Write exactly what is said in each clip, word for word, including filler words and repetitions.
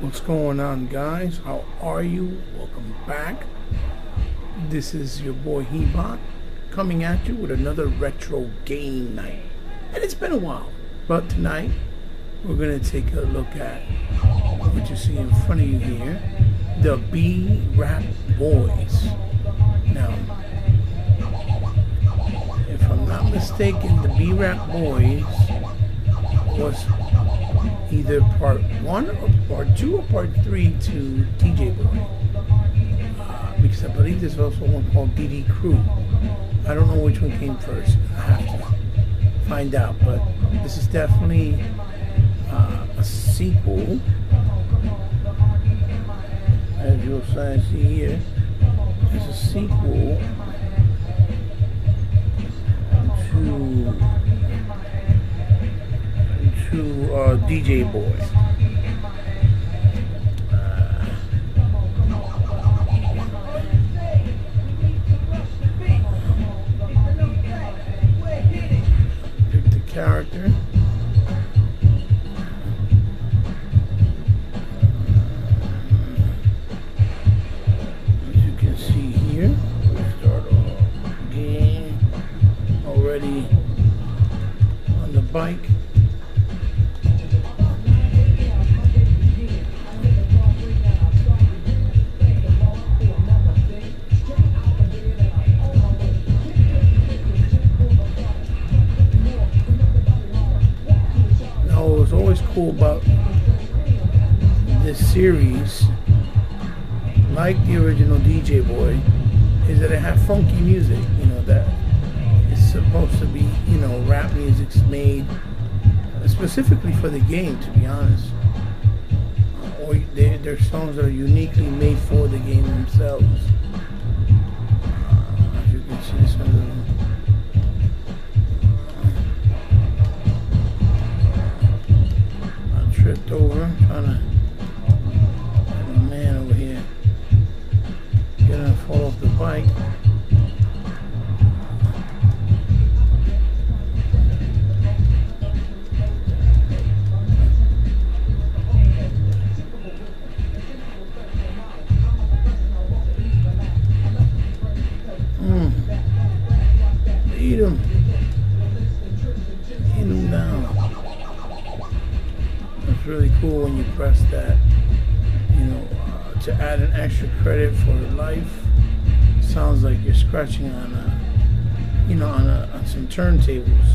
What's going on, guys? How are you? Welcome back. This is your boy Hebot coming at you with another retro game night. And it's been a while, but tonight we're going to take a look at what you see in front of you here, the B-Rap Boys. Now, if I'm not mistaken, the B-Rap Boys was either part one or part two or part three to D J Boy. Uh, because I believe there's also one called D D Crew. I don't know which one came first. I have to find out. But this is definitely uh, a sequel. As you'll see here, it's a sequel to to uh, D J Boy. Uh, pick the character. As you can see here, we start off game already on the bike. What's always cool about this series, like the original D J Boy, is that it has funky music. You know, that it's supposed to be, you know, rap music's made specifically for the game, to be honest. Or they, they're songs that are uniquely made for the game themselves. Uh, as you can see, this one. Tripped over, trying to have a man over here get him to fall off the bike. Mm. Eat him. Eat him down. It's really cool when you press that, you know, uh, to add an extra credit for life. Sounds like you're scratching on a, you know, on, a, on some turntables.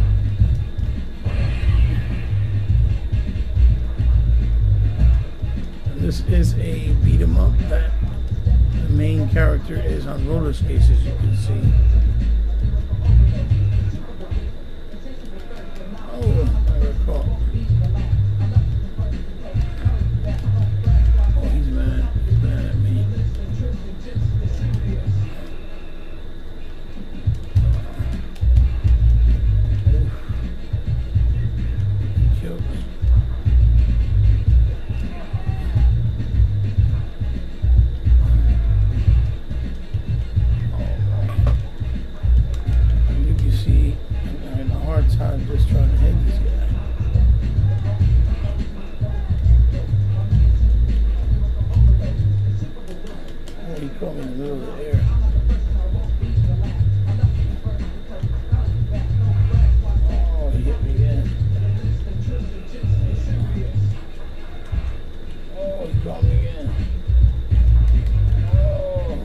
And this is a beat 'em up that the main character is on roller skates, as you can see. Oh, I got caught. I'm just trying to hit this guy. Oh, he caught me in the middle of the air. Oh, he hit me again. Oh, he caught me again. Oh.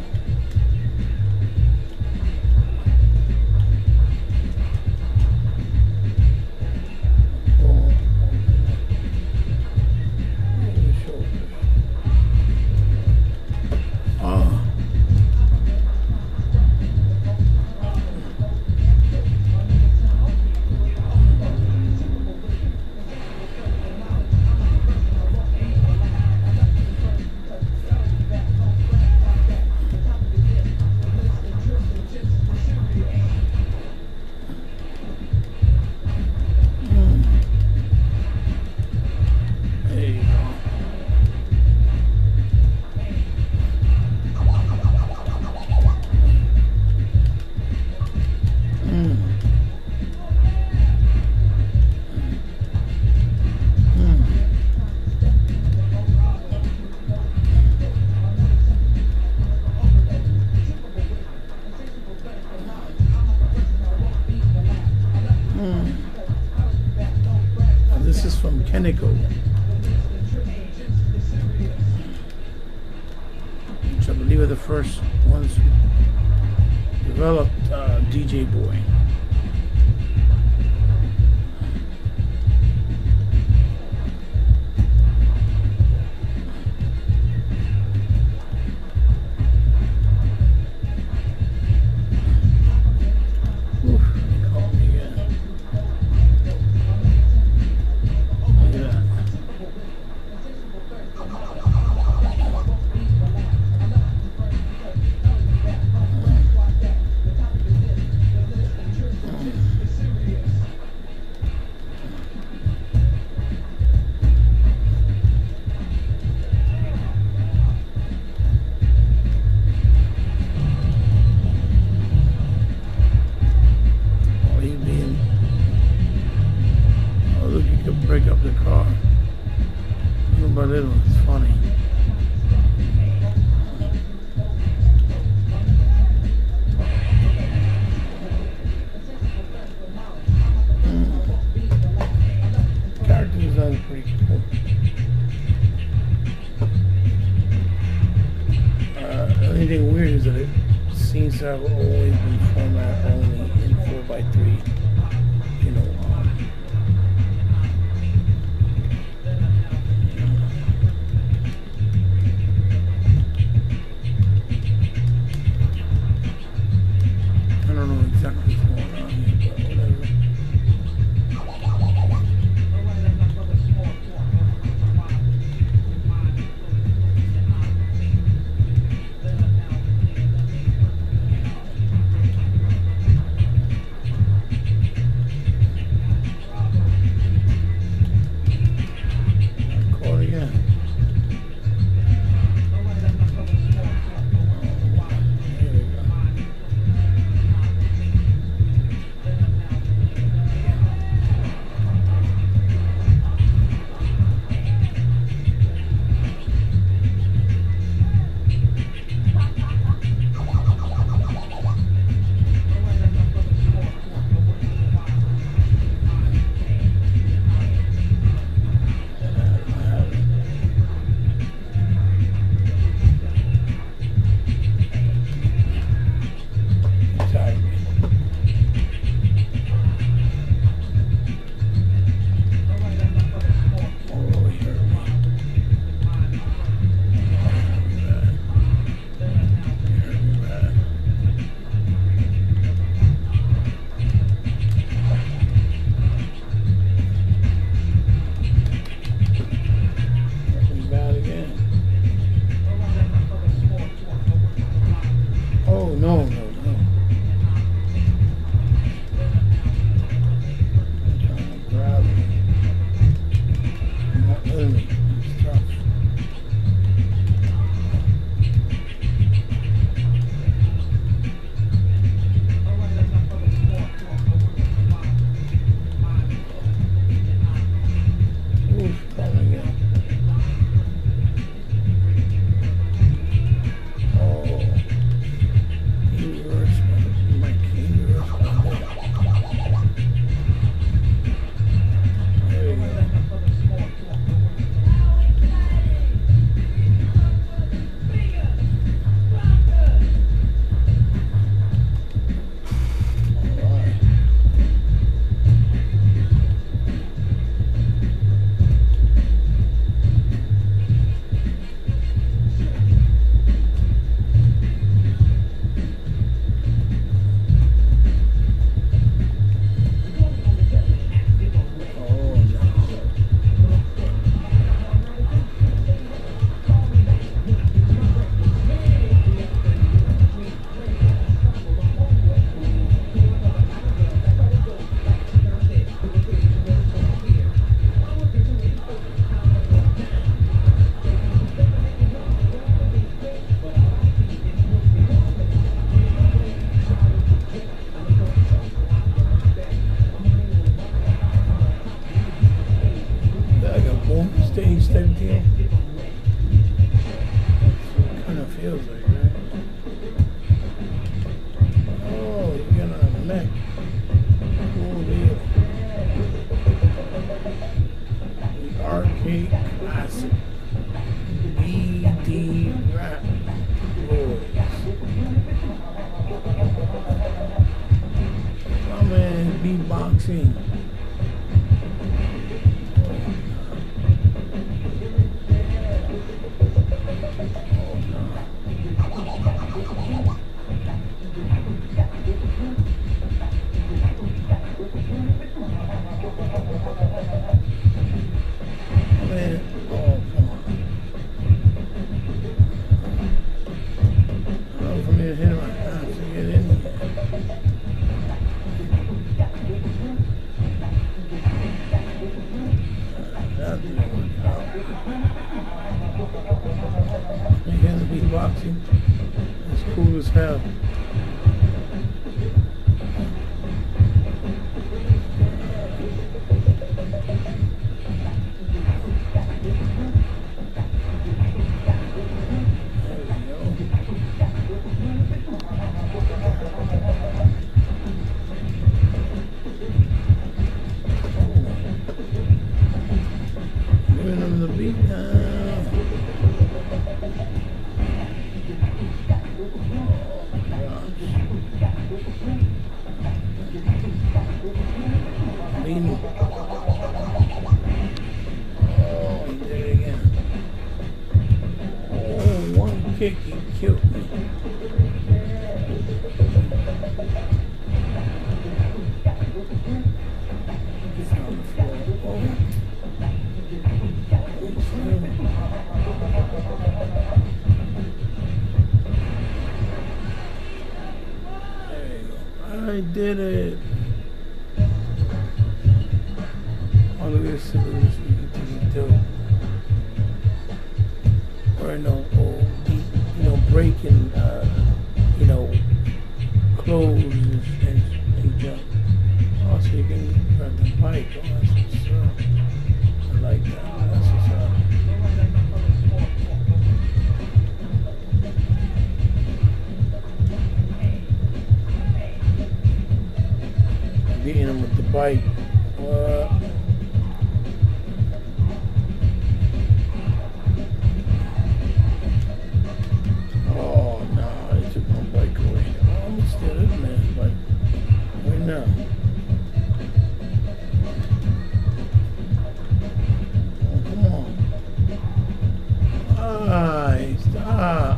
kaneko, which I believe are the first ones who developed uh, D J Boy. Break up the car. Little by little, it's funny. Mm. Character design is pretty cool. Uh, the only thing weird is that it seems to have always been format only in four by three. You know. Exactly what's going on here, but whatever. Call it again. No, no, no. I'm trying to grab it. I'm not letting me. It's tough. Oof, probably again. Stage type deal. Kind of feels like, right? Oh, you got it on the neck. Cool deal. screen. It's cool as hell. Giving them the beat down. Oh, he did it again. Oh, one kick, he killed me. He's on the floor. Oh. There you go. I did it. All of this is do. Or no, or be, you know, breaking, uh, you know, clothes and, and, and jump. Also, you can grab the bike. Oh, that's what's up. I like that. Oh, that's what's up. Beating him with the bike. What? No. Oh, come on. Ay, stop.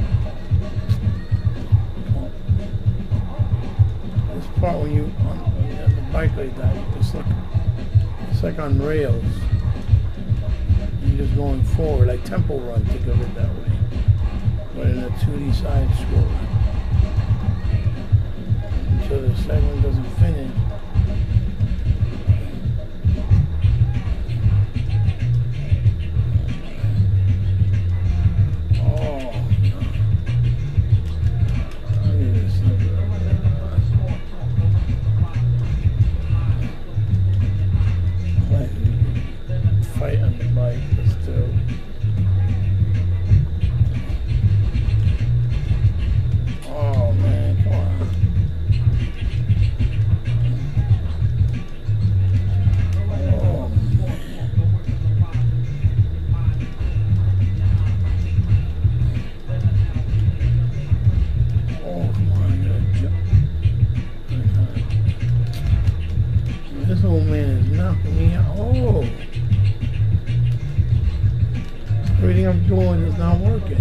This part when you on when you have the bike like that, it's like it's like on rails. You're just going forward, like Temple Run, think of it that way. But in a two D side scroll. So the segment doesn't finish. Oh, no. I need to see that. Fight on the bike, but still. Oh man, come on. This old man is knocking me out. Oh! Everything I'm doing is not working.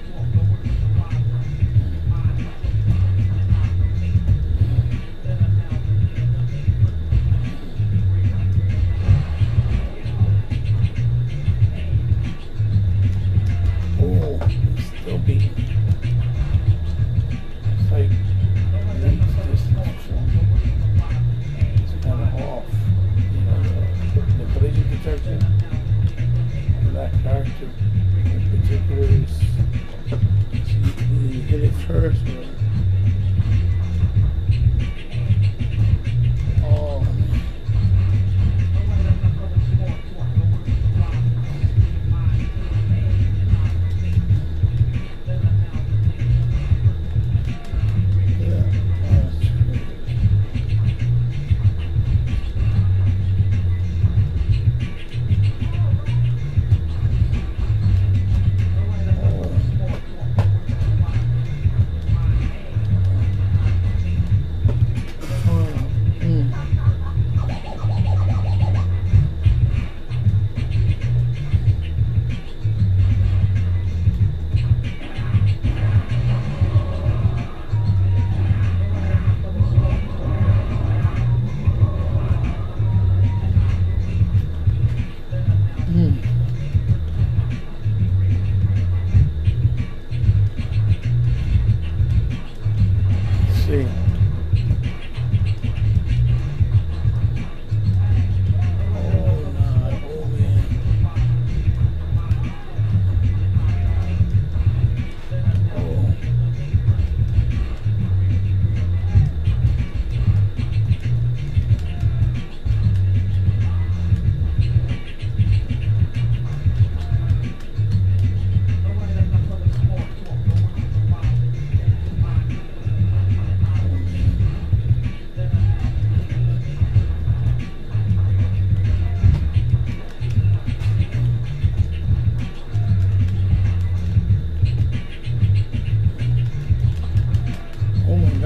Oh, he's still beating me. It's like, off, you know, the, the collision protection for that character in particular is, so you, you hit it first or, oh man.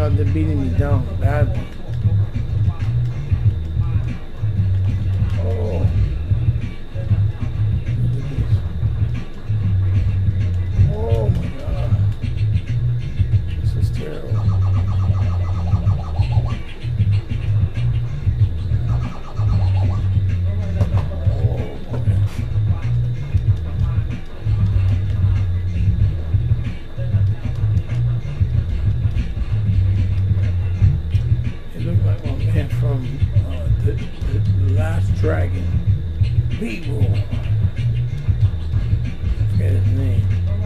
god, they're beating me down badly. Oh. Look at this. Oh my god. This is terrible. From uh, the, the, the Last Dragon, B-Roll. I forget his name.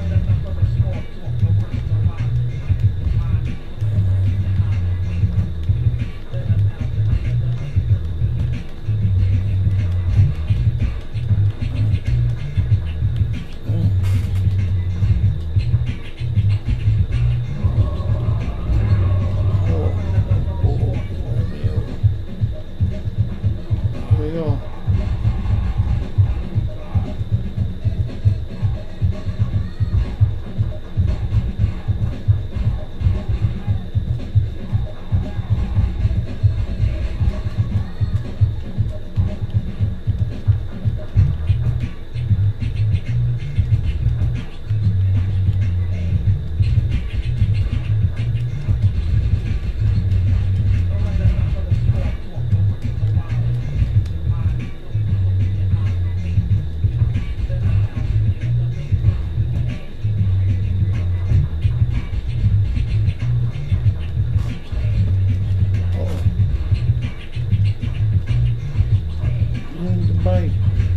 Bye.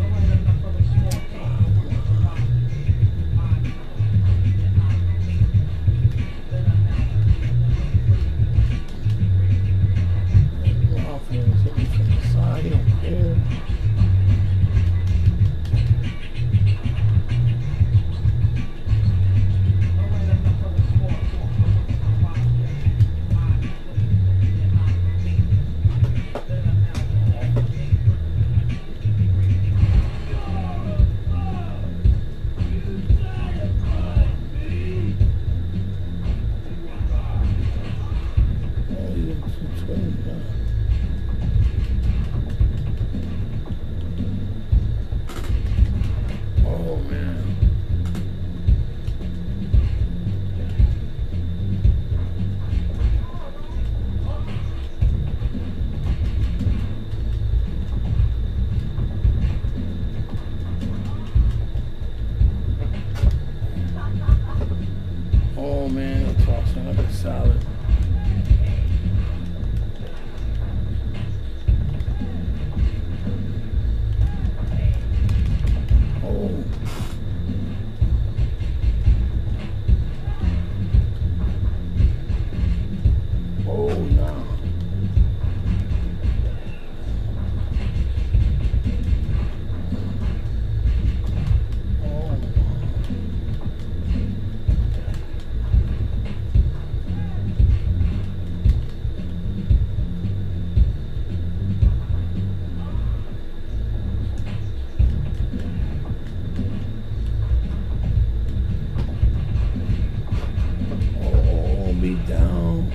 Oh man. Oh man, it's tossing like a salad. Oh. Oh no. Me down.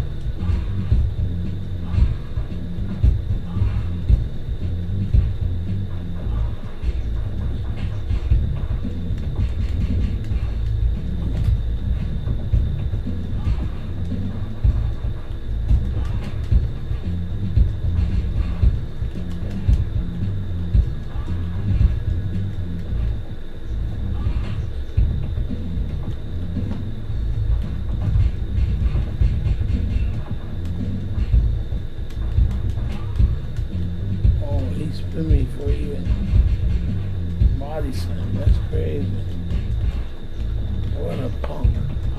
Spin me for even body slam. That's crazy. What a punk.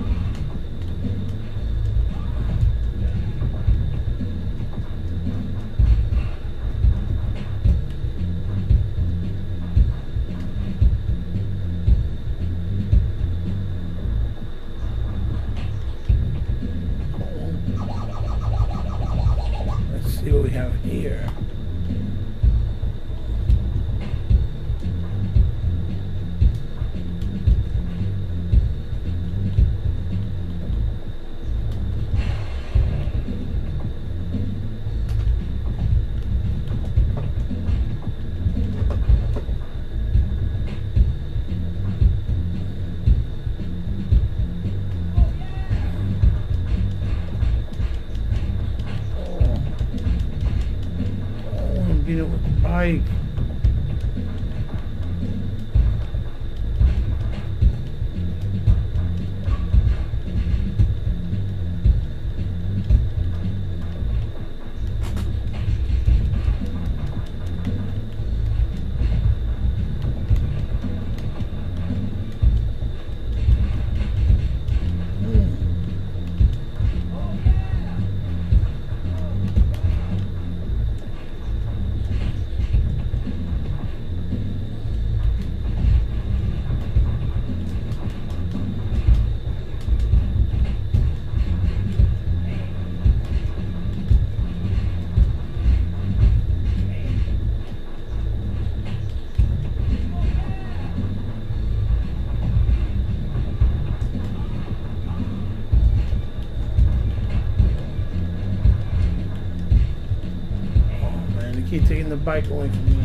Let's see what we have here. bike. Keep taking the bike away from me.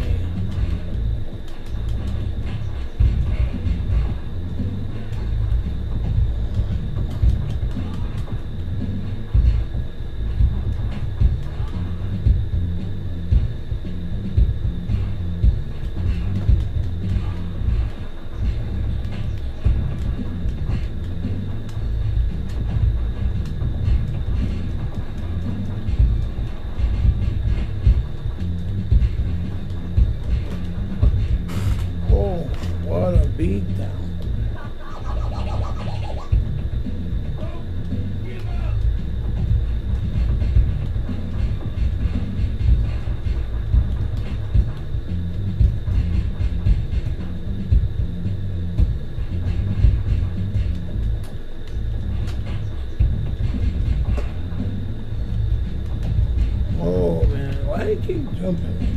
Beat down. Oh man, why do you keep jumping?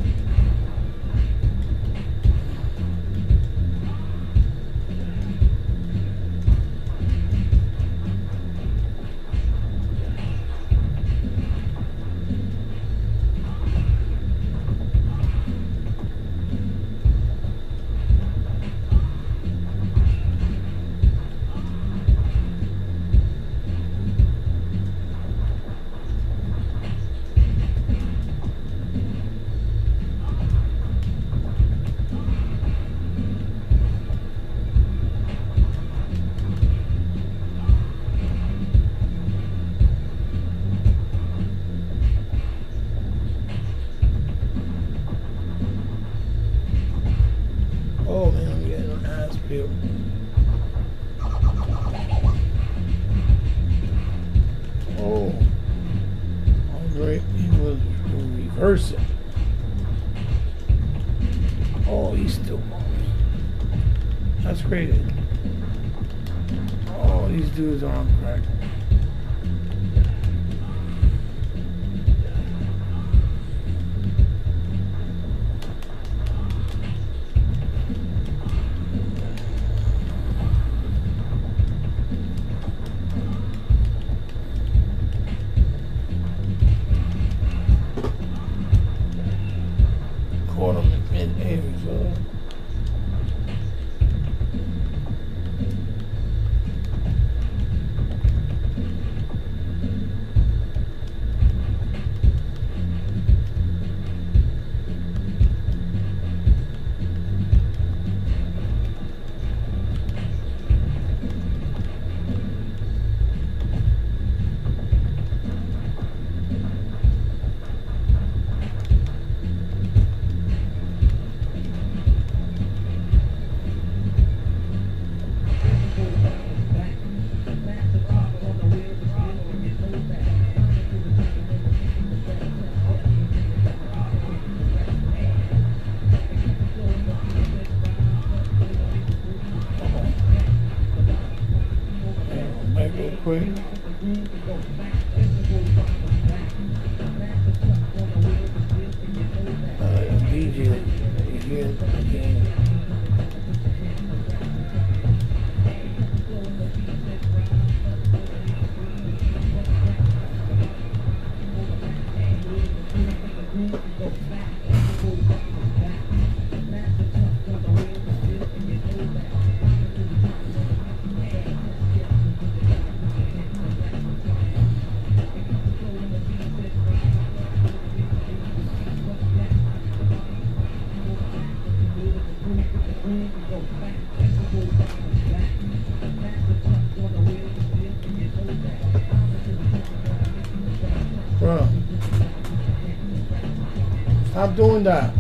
Oh man, I'm getting an ass peeled. Oh, all right, he was reversing. Oh, he's still going. That's crazy. Oh, these dudes are on crack. Caught him in mid-air, so. Real quick. Uh, D J here again. Stop doing that.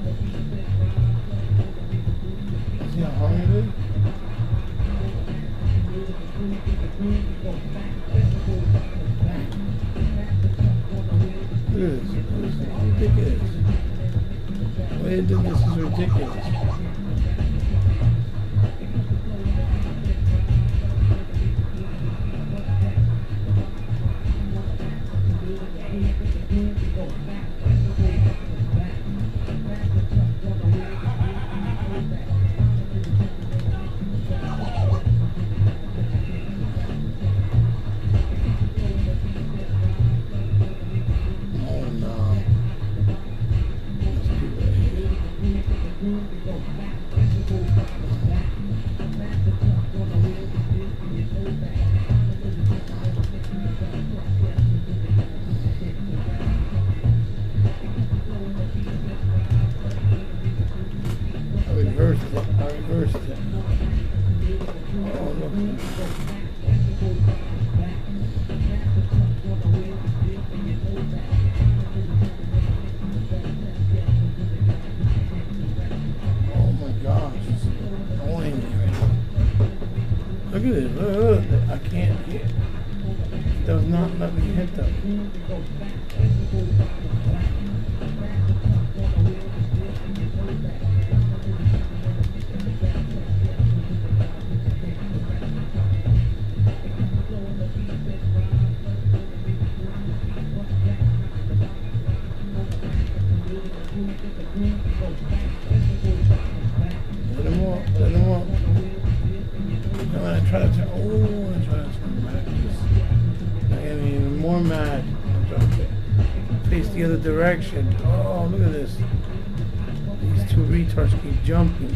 See how hard it is? Look at this. This is ridiculous. The way they did this is ridiculous. Look at this. Look, look, look. I can't hit. It does not let me hit them. Let him up. Let him up. I'm gonna try to turn. Oh, I'm gonna try to turn back. I am even more mad. I'm trying to face the other direction. Oh, look at this. These two retards keep jumping.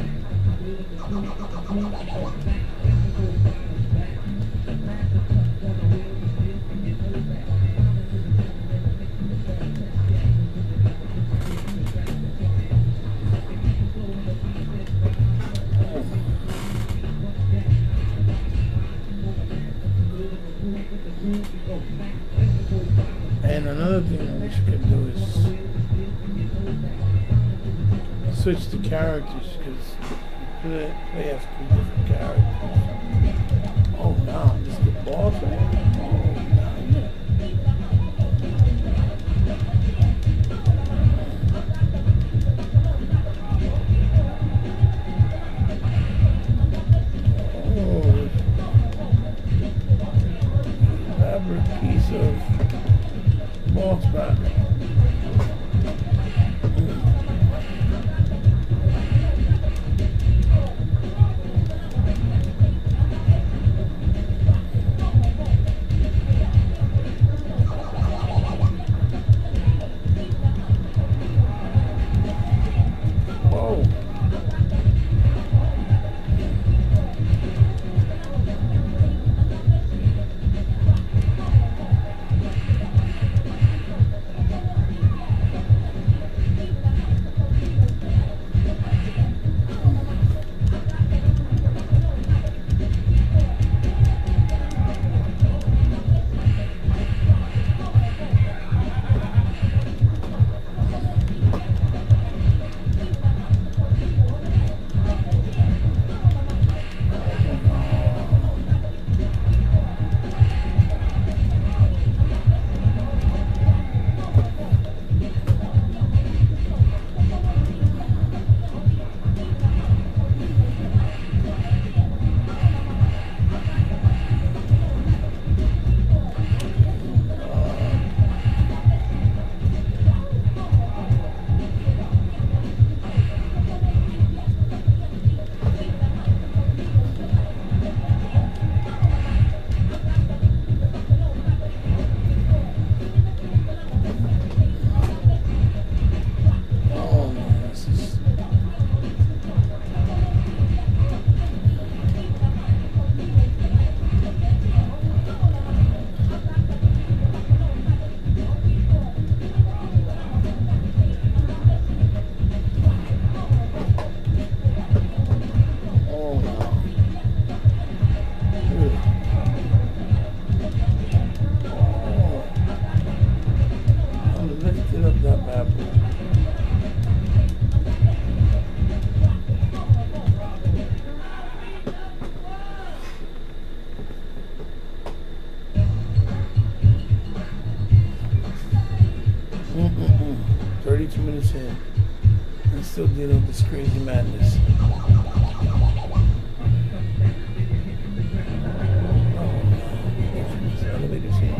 And another thing I wish I could do is switch the characters, because play, play as two different characters. Oh no, this is the boss right? Oh no. Piece of boss back. Whoa. his head and still dealing with this crazy madness. Elevator scene.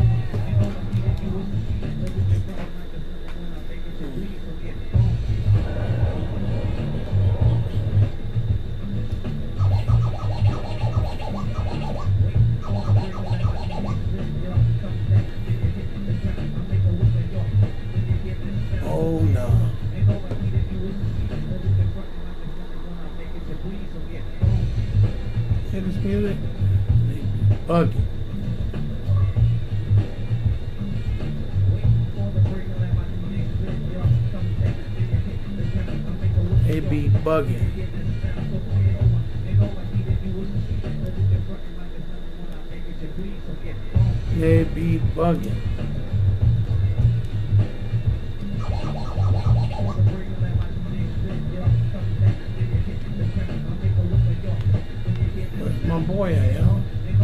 Oh no. Hear this music? Buggy. It be bugging. They be bugging. Where's my boy at, yo?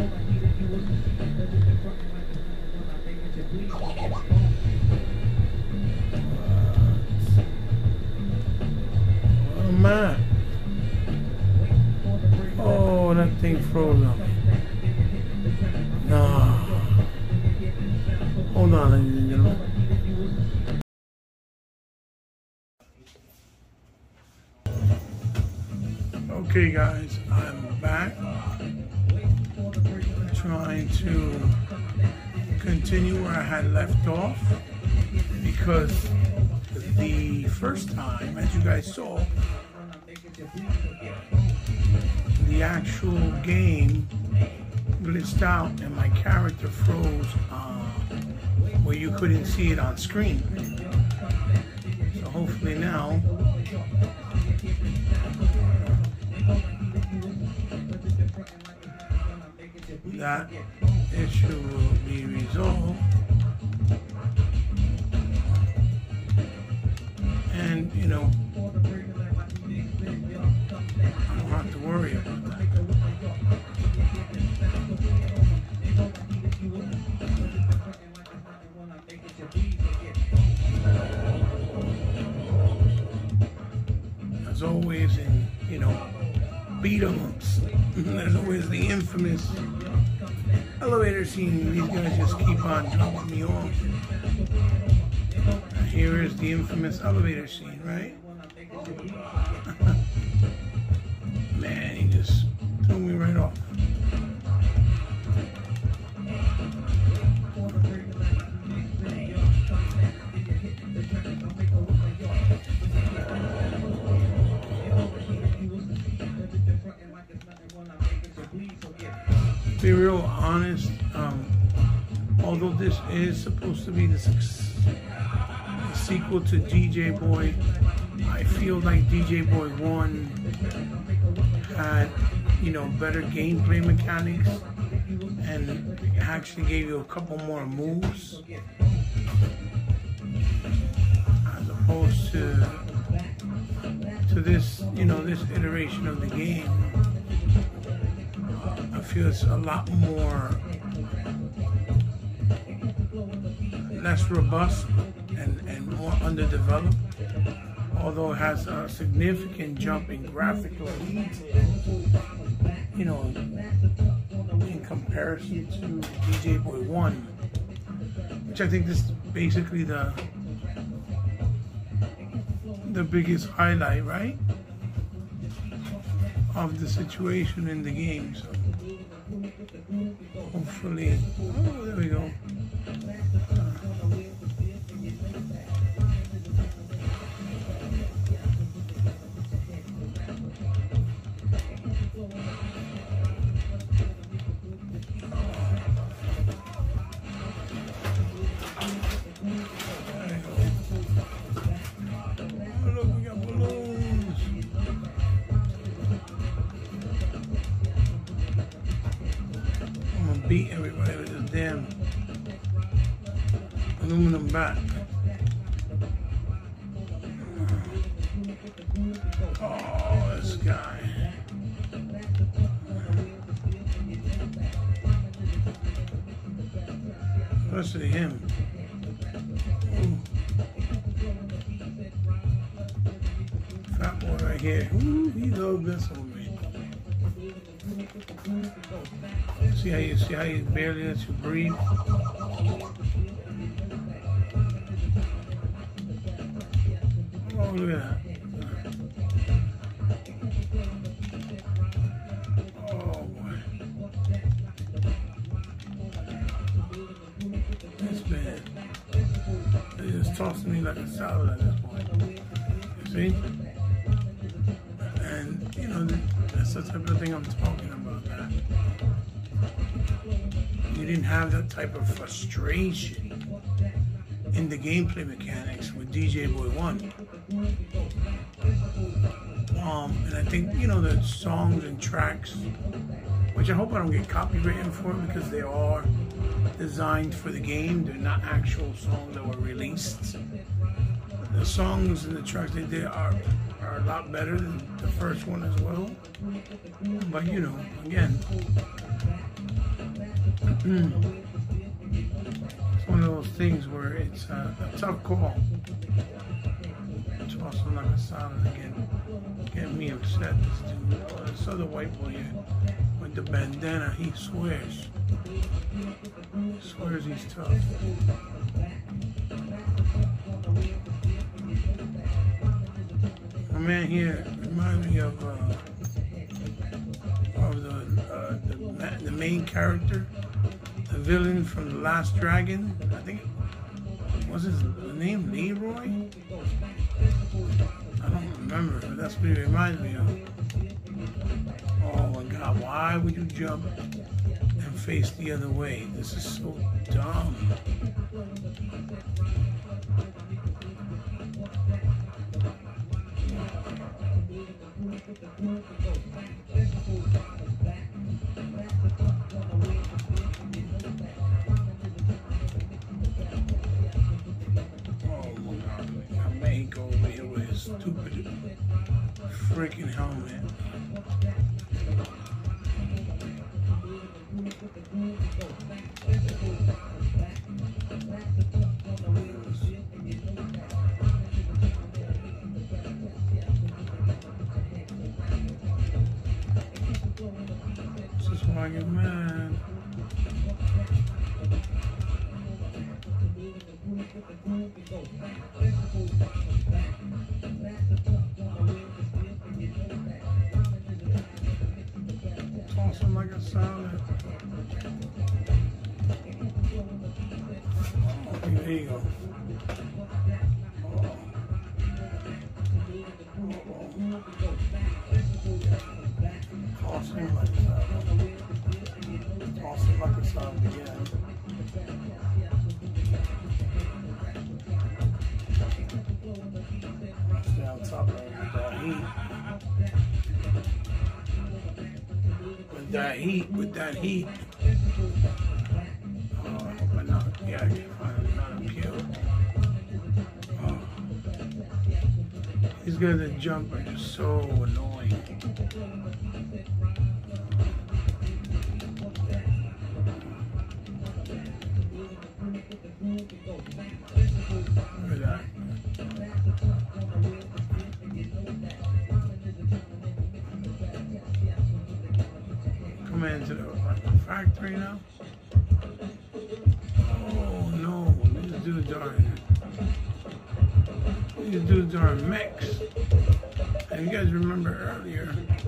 Where am I? Oh, that thing froze on me. Nah. Hold on, ladies and gentlemen. Okay, guys, I'm back. Trying to continue where I had left off because the first time, as you guys saw, the actual game glitched out and my character froze uh, where you couldn't see it on screen. So hopefully now that issue will be resolved and, you know, I don't have to worry about that. As always in, you know, beat 'em ups, there's always the infamous elevator scene. These guys just keep on dropping me off. Here is the infamous elevator scene, right? Man, he just threw me right off. To be real honest, um, although this is supposed to be the, the sequel to D J Boy, I feel like D J Boy one had, you know, better gameplay mechanics and actually gave you a couple more moves as opposed to to this, you know, this iteration of the game. I feel it's a lot more less robust and, and more underdeveloped, although it has a significant jump in graphical detail, you know, in comparison to D J Boy one, which I think this is basically the the biggest highlight, right, of the situation in the game. So hopefully, oh, there we go. Uh, beat everybody with this damn aluminum bat. Oh, this guy. Especially him. Ooh. here. Ooh, he loves this one, man. See how you see how you barely let you breathe? Oh, look at that. Oh boy. This man, they just tossing me like a salad at this point. You see? And you know, that's the type of thing I'm talking about. That you didn't have that type of frustration in the gameplay mechanics with D J Boy one. Um, and I think, you know, the songs and tracks, which I hope I don't get copyrighted for because they are designed for the game. They're not actual songs that were released. The songs and the tracks they did are, are a lot better than the first one as well. But, you know, again, it's one of those things where it's a, a tough call. It's also like a salad again. Getting me upset. This dude, oh, this other white boy here with the bandana, he swears. He swears he's tough. My man here reminds me of uh, of the, uh, the the main character, the villain from The Last Dragon. I think was his name Leroy. I don't remember, but that's what he reminds me of. Oh my God, why would you jump and face the other way? This is so dumb. Stupid freaking helmet. This is why I get mad. Toss him like a salad. Okay, there you go. Oh. Toss him like a salad. Toss him like a salad again. Stay on top of that heat. With that heat, with that heat. Oh, I hope I not. Yeah, I can finally not him killed. Oh. These guys that jump are just so annoying. Look at that. Come into the factory now. Oh no, these dudes are these dudes are mechs. And you guys remember earlier?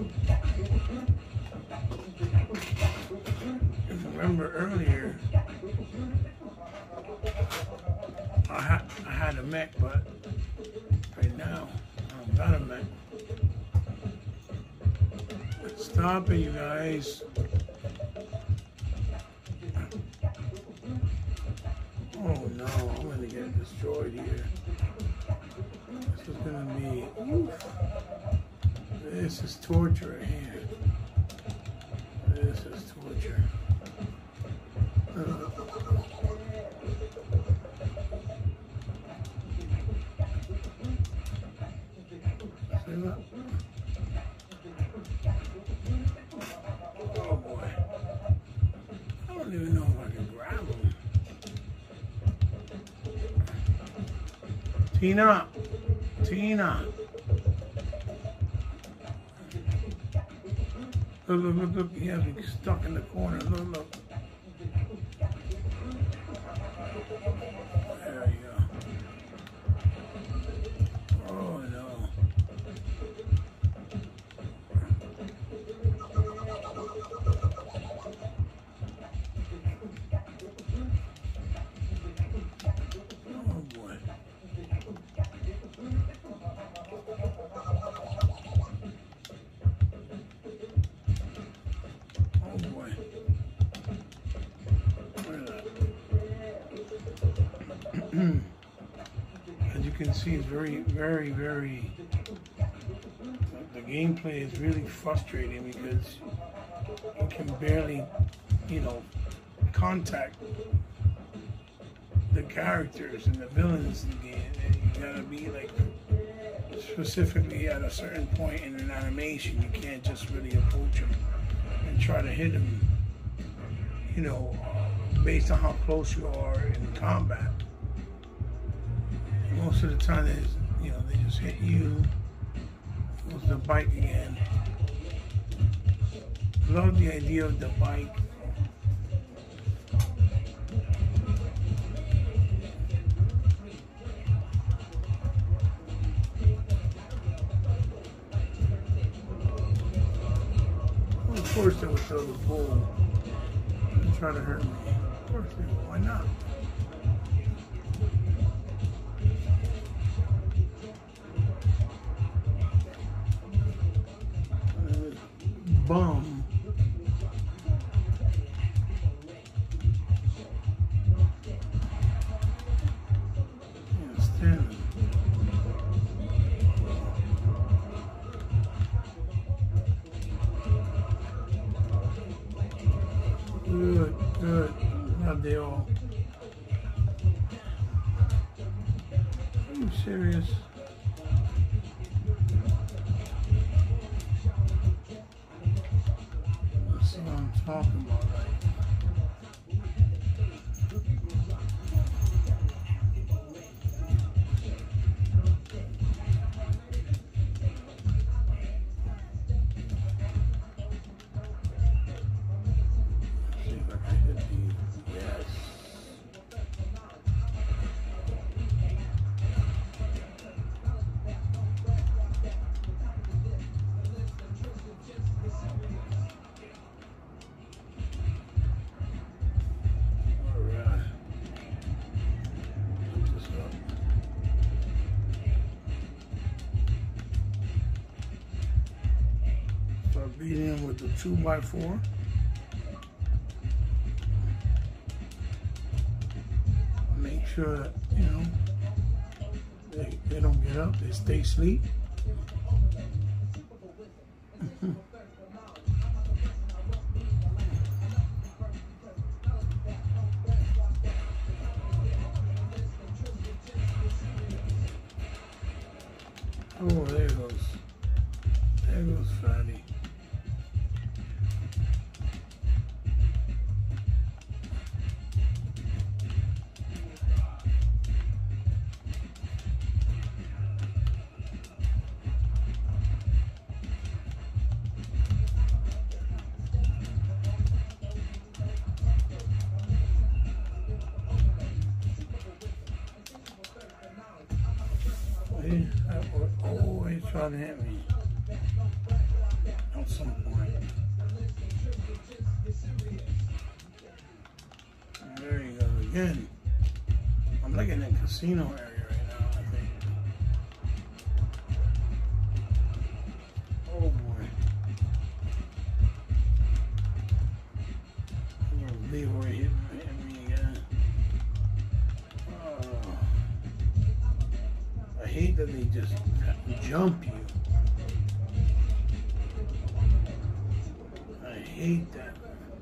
If you remember earlier, I had I had a mech, but right now I don't got a mech. Stop it, you guys. Oh no, I'm gonna get destroyed here. This is gonna be, oof. This is torture here. This is torture. Uh, see that? Oh boy. I don't even know if I can grab him. Tina! Tina! Look, look, look, look. He has me stuck in the corner. Look, look. There you go. Oh, no. Oh, boy. Oh boy. As you can see, it's very, very, very, the gameplay is really frustrating because you can barely, you know, contact the characters and the villains in the game. You gotta be like specifically at a certain point in an animation. You can't just really approach them and try to hit them, you know, based on how close you are in combat. Most of the time, is you know, they just hit you. Goes the bike again. Love the idea of the bike. Of course they would throw the bull and try to hurt me. Of course they would. Why not? Uh, bum. Yeah, standing. Good, good. Not they all. Are you serious? That's what I'm talking about, right? Beating him with the two by four. Make sure that, you know, they, they don't get up, they stay asleep. Oh, there it goes. There goes Fatty. That was always trying to hit me at some point. And there he goes again. I'm looking at casino area right now, I think. Oh boy. Oh, Leroy hit, hit me again. Oh. I hate that they just jump you. I hate that.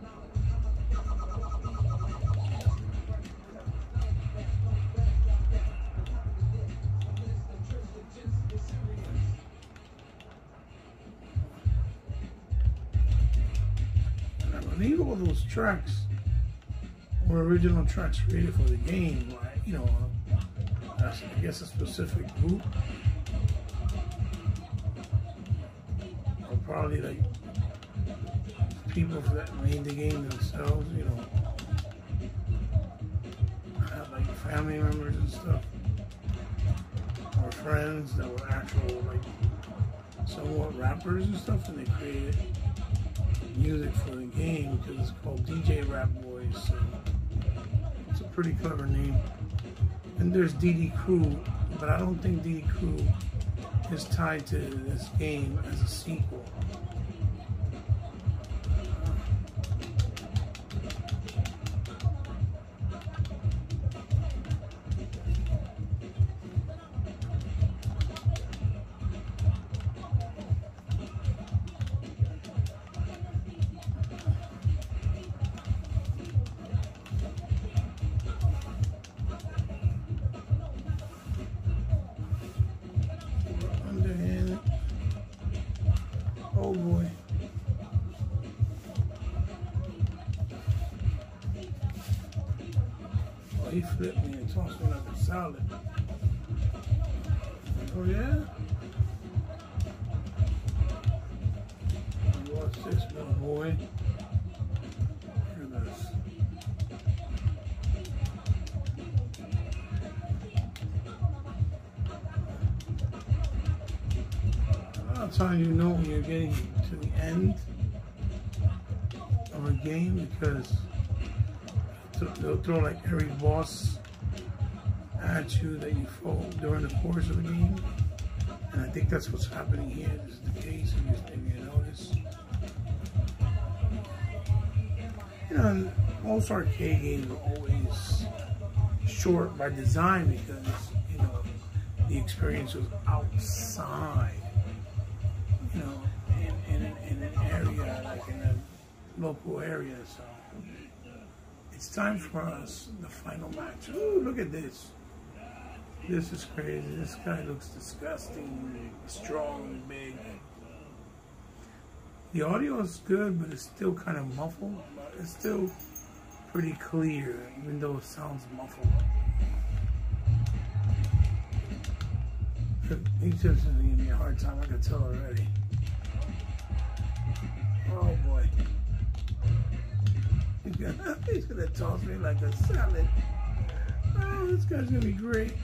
And I believe all those tracks were original tracks created for the game, like, you know, I guess a specific group, or probably like people that made the game themselves, you know, had like family members and stuff, or friends that were actual like somewhat rappers and stuff, and they created music for the game because it's called D J Rap Boys. So it's a pretty clever name. And there's D D Crew, but I don't think D D Crew is tied to this game as a sequel. Oh boy. Oh, he flipped me and tossed me like a salad. Oh yeah? Watch this, little boy. Look at this. That's how you know when you're getting to the end of a game, because they'll throw like every boss at you that you fought during the course of the game. And I think that's what's happening here. This is the case, if you, if you notice. You know, most arcade games are always short by design because, you know, the experience was outside. You know, in, in, in an area, like in a local area, so it's time for us, the final match. Ooh, look at this. This is crazy. This guy looks disgusting, strong, big. The audio is good, but it's still kind of muffled. But it's still pretty clear, even though it sounds muffled. He's just giving me a hard time, I can tell already. Oh boy. He's gonna, he's gonna toss me like a salad. Oh, this guy's gonna be great.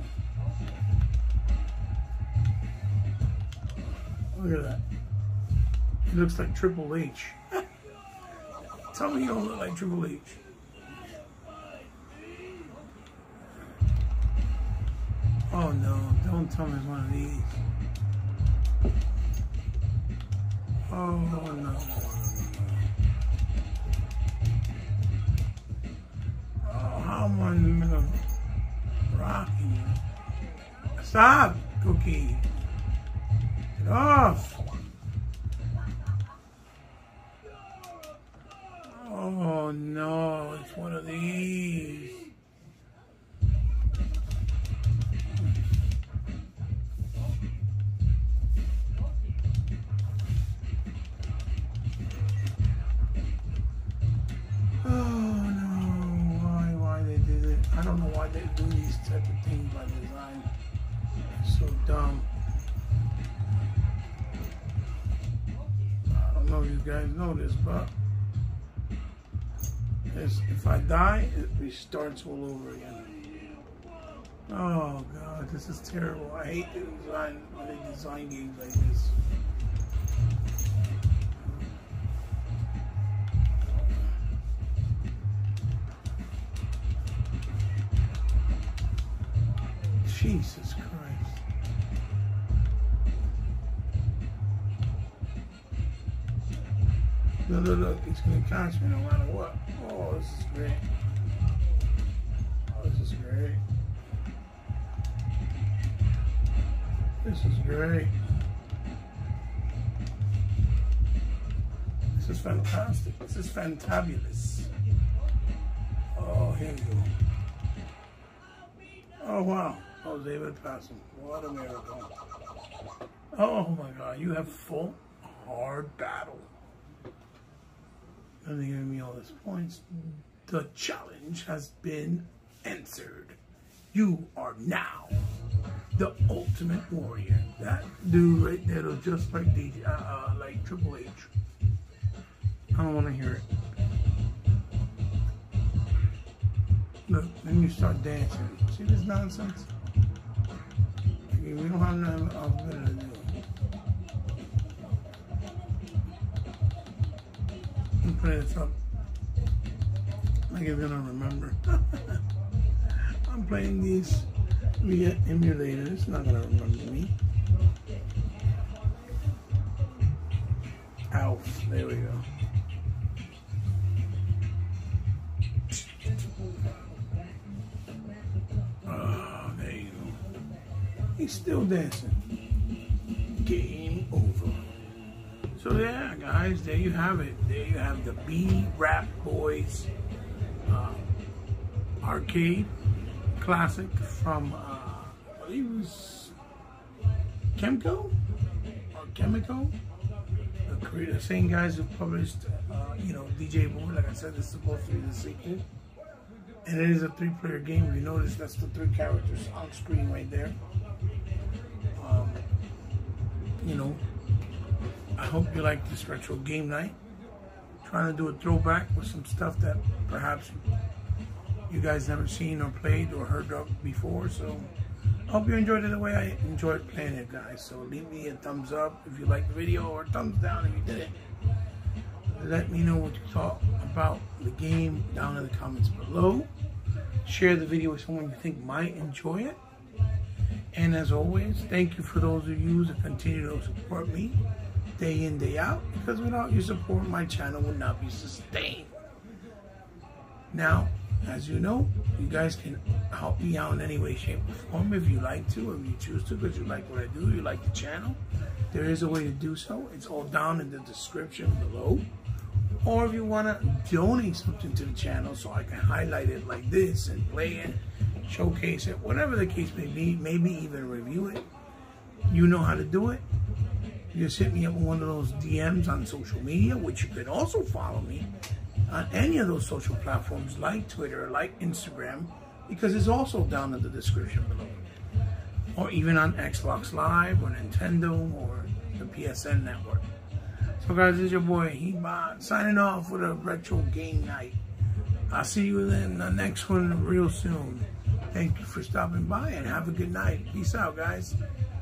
Look at that. He looks like Triple H. Tell me you don't look like Triple H. Oh no, don't tell me it's one of these. Oh no. Oh, how am I in the middle of rocking? Stop, Cookie. Get off. Oh no, it's one of these. I don't know why they do these type of things by design. It's so dumb. I don't know if you guys know this, but if I die, it restarts all over again. Oh god, this is terrible. I hate the design when they design games like this. Jesus Christ. Look, look, look, it's going to catch me no matter what. Oh, this is great. Oh, this is great. This is great. This is fantastic. This is fantabulous. Oh, here we go. Oh, wow. I was able to pass him. What a miracle. Oh my god, you have full hard battle. And they're giving me all these points. The challenge has been answered. You are now the ultimate warrior. That dude right there was just like D J, uh, uh, like Triple H. I don't want to hear it. Look, then you start dancing. See this nonsense? We don't have nothing else better to do. I'm putting this up like you're gonna remember. I'm playing these via emulator. It's not gonna remember me. Alf, there we go. Oh, there you go. He's still dancing. Game over. So yeah, guys, there you have it. There you have the B-Rap Boys uh, arcade classic from, uh, I believe it was Chemco or Chemico. The same guys who published, uh, you know, D J Boy. Like I said, it's supposed to be the sequel. And it is a three-player game. If you notice, that's the three characters on screen right there. Um, you know, I hope you like this retro game night. Trying to do a throwback with some stuff that perhaps you guys never seen or played or heard of before. So I hope you enjoyed it the way I enjoyed playing it, guys. So leave me a thumbs up if you liked the video, or a thumbs down if you didn't. Let me know what you thought about the game down in the comments below. Share the video with someone you think might enjoy it. And as always, thank you for those of you that continue to support me day in, day out, because without your support, my channel would not be sustained. Now, as you know, you guys can help me out in any way, shape, or form if you like to, or if you choose to, because you like what I do, you like the channel. There is a way to do so. It's all down in the description below. Or if you want to donate something to the channel so I can highlight it like this and play it, showcase it, whatever the case may be, maybe even review it, you know how to do it. Just hit me up on one of those D Ms on social media, which you can also follow me on any of those social platforms like Twitter, like Instagram, because it's also down in the description below. Or even on Xbox Live or Nintendo or the P S N network. So guys, this is your boy He-Bot signing off with a retro game night. I'll see you in the next one real soon. Thank you for stopping by and have a good night. Peace out, guys.